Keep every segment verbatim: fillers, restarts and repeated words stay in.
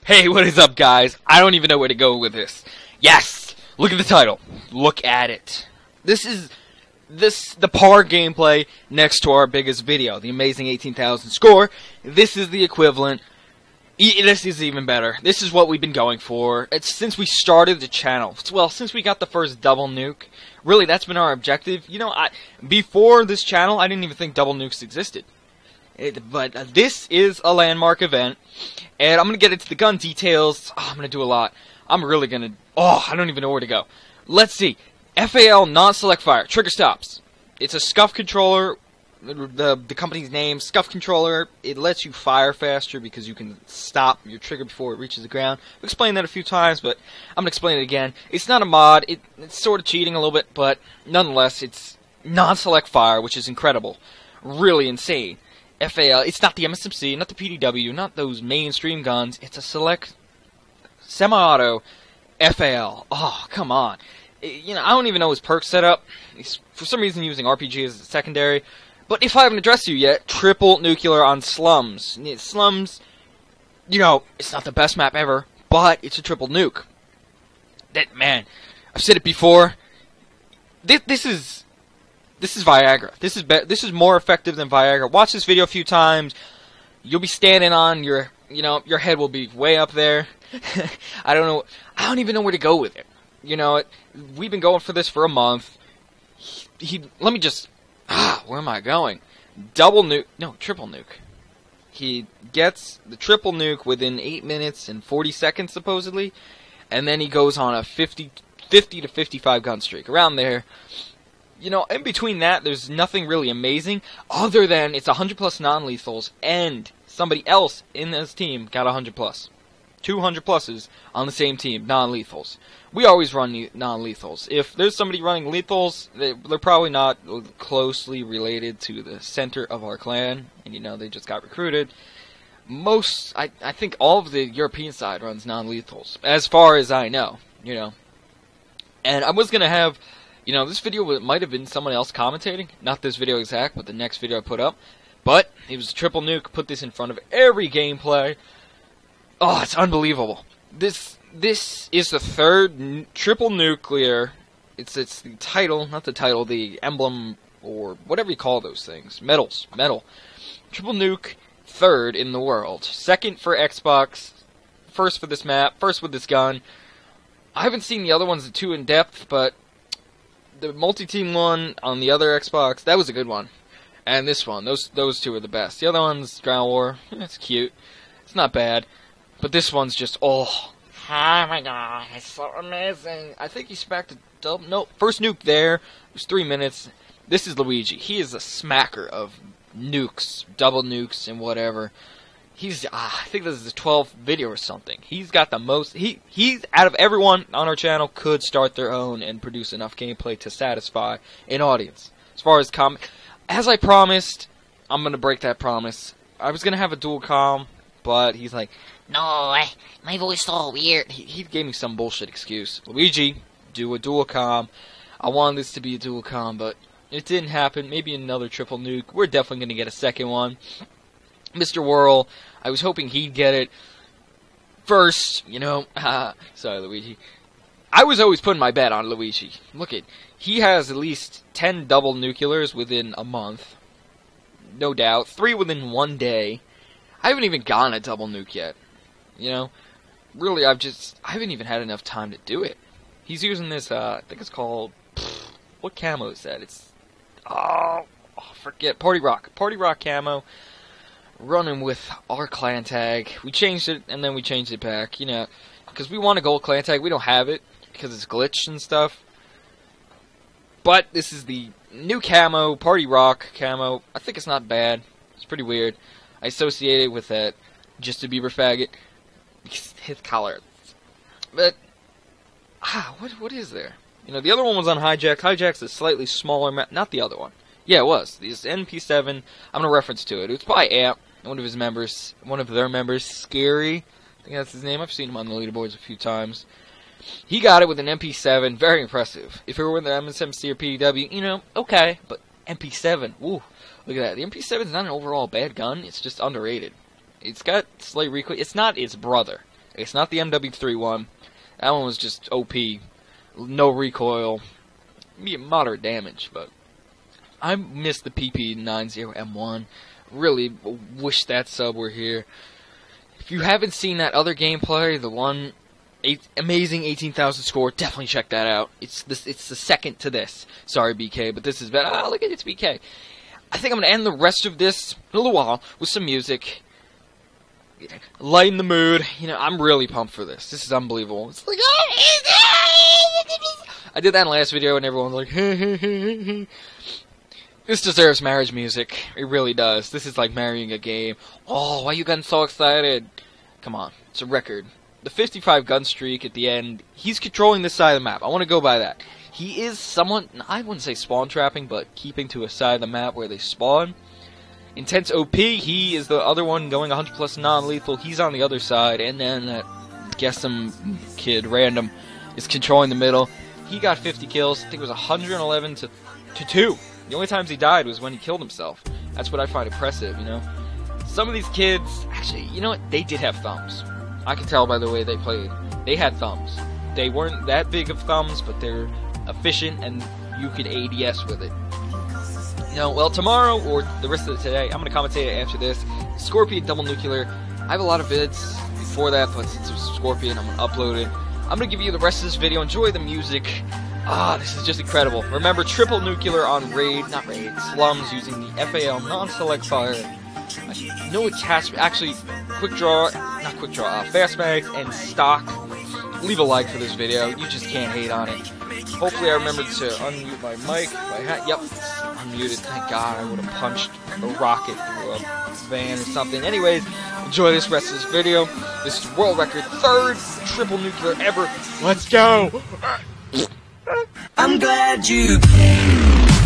Hey, what is up, guys? I don't even know where to go with this. Yes! Look at the title. Look at it. This is this the par gameplay next to our biggest video, the amazing eighteen thousand score. This is the equivalent. E this is even better. This is what we've been going for. It's since we started the channel. Well, since we got the first double nuke. Really, that's been our objective. You know, I before this channel, I didn't even think double nukes existed. It, but uh, this is a landmark event, and I'm going to get into the gun details. Oh, I'm going to do a lot. I'm really going to... Oh, I don't even know where to go. Let's see. F A L non-select fire. Trigger stops. It's a SCUF controller. The, the company's name, SCUF controller. It lets you fire faster because you can stop your trigger before it reaches the ground. I've explained that a few times, but I'm going to explain it again. It's not a mod. It, it's sort of cheating a little bit, but nonetheless, it's non-select fire, which is incredible. Really insane. F A L, it's not the M S M C, not the P D W, not those mainstream guns. It's a select semi-auto F A L. Oh, come on. You know, I don't even know his perk setup. He's, for some reason, using R P G as a secondary. But if I haven't addressed you yet, triple nuclear on Slums. Slums, you know, it's not the best map ever, but it's a triple nuke. That, man, I've said it before. This, this is... This is Viagra. This is be this is more effective than Viagra. Watch this video a few times. You'll be standing on your, you know, your head will be way up there. I don't know. I don't even know where to go with it. You know, it, we've been going for this for a month. He, he let me just. Ah, where am I going? Double nuke. No, triple nuke. He gets the triple nuke within eight minutes and forty seconds supposedly, and then he goes on a fifty, fifty to fifty-five gun streak around there. You know, in between that, there's nothing really amazing, other than it's one hundred plus non-lethals, and somebody else in this team got one hundred plus. two hundred pluses on the same team, non-lethals. We always run non-lethals. If there's somebody running lethals, they, they're probably not closely related to the center of our clan, and you know, they just got recruited. Most, I, I think all of the European side runs non-lethals, as far as I know, you know. And I was going to have... You know, this video might have been someone else commentating. Not this video exact, but the next video I put up. But it was a triple nuke. Put this in front of every gameplay. Oh, it's unbelievable. This this is the third n triple nuclear. It's it's the title, not the title, the emblem or whatever you call those things. Medals, medal. Triple nuke, third in the world. Second for Xbox. First for this map. First with this gun. I haven't seen the other ones too in depth, but the multi-team one on the other Xbox, that was a good one. And this one, those those two are the best. The other one's Ground War, it's cute. It's not bad. But this one's just, oh. Oh my god, it's so amazing. I think he's back to double, no, first nuke there. It was three minutes. This is Luigi. He is a smacker of nukes, double nukes, and whatever. He's, ah, I think this is the twelfth video or something. He's got the most, he, he's, out of everyone on our channel, could start their own and produce enough gameplay to satisfy an audience. As far as com, as I promised, I'm gonna break that promise. I was gonna have a dual com, but he's like, no, I, my voice is all weird. He, he gave me some bullshit excuse. Luigi, do a dual com. I wanted this to be a dual com, but it didn't happen. Maybe another triple nuke. We're definitely gonna get a second one. Mister Whirl, I was hoping he'd get it first, you know. Sorry, Luigi. I was always putting my bet on Luigi. Look at, he has at least ten double nuclears within a month. No doubt. Three within one day. I haven't even gotten a double nuke yet. You know, really, I've just, I haven't even had enough time to do it. He's using this, uh, I think it's called, pff, what camo is that? It's, oh, oh, forget, Party Rock. Party Rock camo. Running with our clan tag. We changed it, and then we changed it back, you know, because we want a gold clan tag. We don't have it, because it's glitched and stuff. But this is the new camo, Party Rock camo. I think it's not bad. It's pretty weird. I associate it with that Justin Bieber faggot. His collar. But, ah, what, what is there? You know, the other one was on Hijack. Hijack's a slightly smaller map. Not the other one. Yeah, it was. This N P seven, I'm going to reference to it. It's by Amp. One of his members, one of their members, Scary, I think that's his name. I've seen him on the leaderboards a few times. He got it with an M P seven, very impressive. If it were with the M S M C or P D W, you know, okay, but M P seven, woo, look at that. The M P seven is not an overall bad gun, it's just underrated. It's got slight recoil. It's not its brother. It's not the M W three one. That one was just O P. No recoil. Moderate damage, but I miss the P P ninety M one. Really wish that sub were here. If you haven't seen that other gameplay, the one eight, amazing eighteen thousand score, definitely check that out. It's this. It's the second to this. Sorry, B K, but this is better. Ah, look at it, it's B K. I think I'm gonna end the rest of this in a little while with some music. Lighten the mood. You know, I'm really pumped for this. This is unbelievable. It's like, I did that in the last video and everyone was like, this deserves marriage music. It really does. This is like marrying a game. Oh, why you gotten so excited? Come on, it's a record. The fifty-five gun streak at the end, he's controlling this side of the map. I want to go by that. He is somewhat, I wouldn't say spawn trapping, but keeping to a side of the map where they spawn. Intense O P, he is the other one going one hundred plus non-lethal. He's on the other side, and then that guess some kid, random, is controlling the middle. He got fifty kills. I think it was one hundred eleven to two. The only times he died was when he killed himself. That's what I find impressive, you know. Some of these kids, actually, you know what? They did have thumbs. I can tell by the way they played. They had thumbs. They weren't that big of thumbs, but they're efficient, and you could A D S with it. You know, well, tomorrow, or the rest of today, I'm going to commentate it after this. Scorpion Double Nuclear. I have a lot of vids before that, but since it's Scorpion, I'm going to upload it. I'm going to give you the rest of this video. Enjoy the music. Ah, this is just incredible. Remember, Triple Nuclear on Raid, not Raid, Slums, using the F A L non-select fire. No attachment, actually, quick draw, not quick draw, uh, fast mags and stock. Leave a like for this video. You just can't hate on it. Hopefully I remembered to unmute my mic. My hat, yep, it's unmuted. Thank God, I would have punched a rocket through a van or something. Anyways, enjoy this rest of this video. This is world record, third triple nuclear ever. Let's go! I'm glad you came.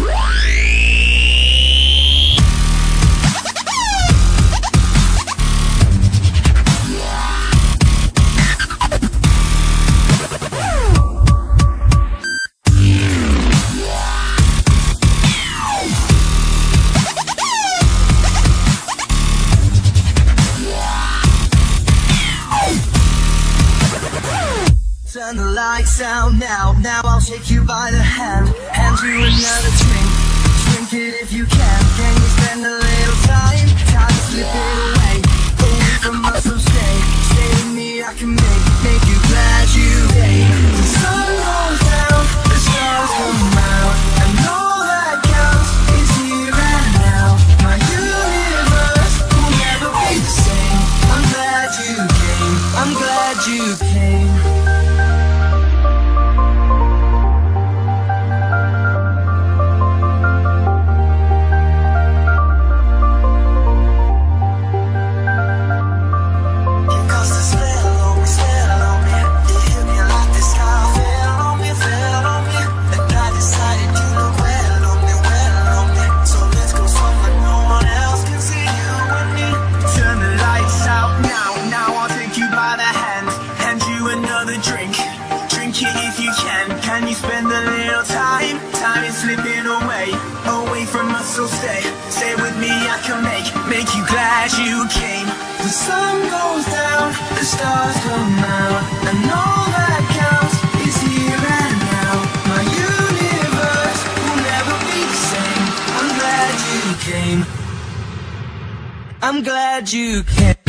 Turn the lights out now, now I'll take you by the hand. Hand you another drink, drink it if you can. Can you spend a little time, time to slip it away, away from us, so stay, stay with me, I can make, make you glad you came. The sun goes down, the stars come out, and all that counts is here and now. My universe will never be the same. I'm glad you came, I'm glad you came. Can you spend a little time? Time is slipping away, away from us, so stay, stay with me, I can make, make you glad you came. The sun goes down, the stars come out, and all that counts is here and now. My universe will never be the same. I'm glad you came. I'm glad you came.